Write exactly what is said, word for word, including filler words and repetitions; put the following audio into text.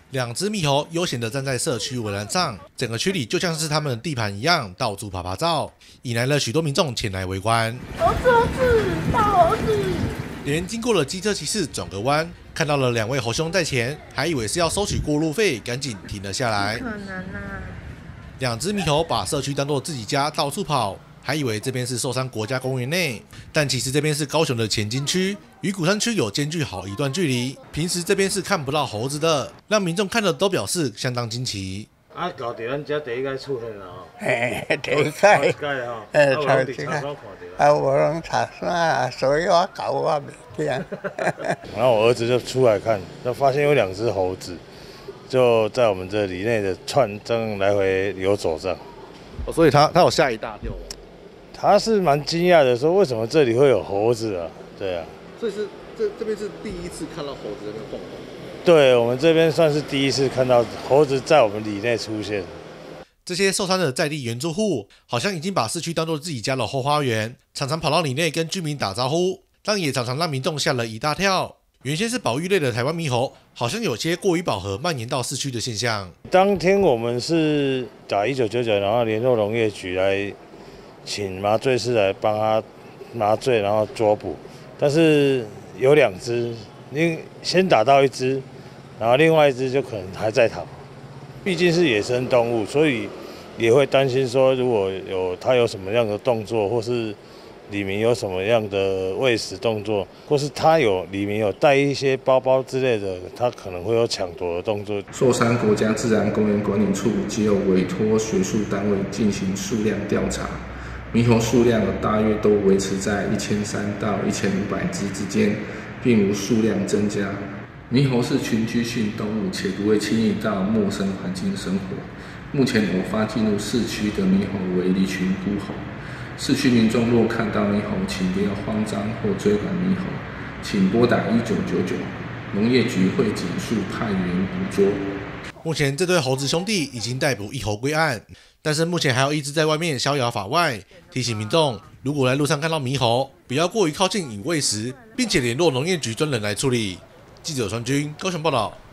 两只猕猴悠闲地站在社区围栏上，整个区里就像是他们的地盘一样，到处爬爬照，引来了许多民众前来围观。 猴子，猴子，大猴子！ 连经过了机车骑士转个弯，看到了两位猴兄在前，还以为是要收取过路费，赶紧停了下来。 不可能啊！ 两只猕猴把社区当作自己家，到处跑。还以为这边是寿山国家公园内，但其实这边是高雄的前金区，与鼓山区有间距好一段距离。平时这边是看不到猴子的，让民众看了都表示相当惊奇。 啊，到伫咱遮第一届出现啦吼， 嘿，第一届， 第一届吼， 诶， 头头一届，啊，我拢查啥，所以我搞我袂惊。 然后我儿子就出来看，就发现有两只猴子，就在我们这里内的串这样来回游走这样。 哦，所以他他有吓一大跳。 他是蛮惊讶的，说为什么这里会有猴子啊？对啊， 所以是这这边是第一次看到猴子在那边晃晃。 对我们这边算是第一次看到猴子在我们里内出现。 这些受伤的在地原住户好像已经把市区当作自己家的后花园，常常跑到里内跟居民打招呼，但也常常让民众吓了一大跳。原先是保育类的台湾猕猴，好像有些过于饱和，蔓延到市区的现象。 当天我们是打一九九九，然后联络农业局来请麻醉师来帮他麻醉，然后捉捕，但是有两只，因先打到一只，然后另外一只就可能还在逃。毕竟是野生动物，所以也会担心说，如果有它有什么样的动作，或是里面有什么样的喂食动作，或是它有里面有带一些包包之类的，它可能会有抢夺的动作。 寿山国家自然公园管理处只有委托学术单位进行数量调查。猕猴数量大约都维持在一千三到一千五百只之间，并无数量增加。猕猴是群居性动物，且不会轻易到陌生环境生活。目前偶发进入市区的猕猴为离群孤猴。市区民众若看到猕猴，请不要慌张或追赶猕猴，请拨打一九九九，农业局会紧速派员捕捉。 目前这对猴子兄弟已经逮捕一猴归案，但是目前还有一只在外面逍遥法外。提醒民众，如果来路上看到猕猴，不要过于靠近以喂食，并且联络农业局专人来处理。记者川军高雄报道。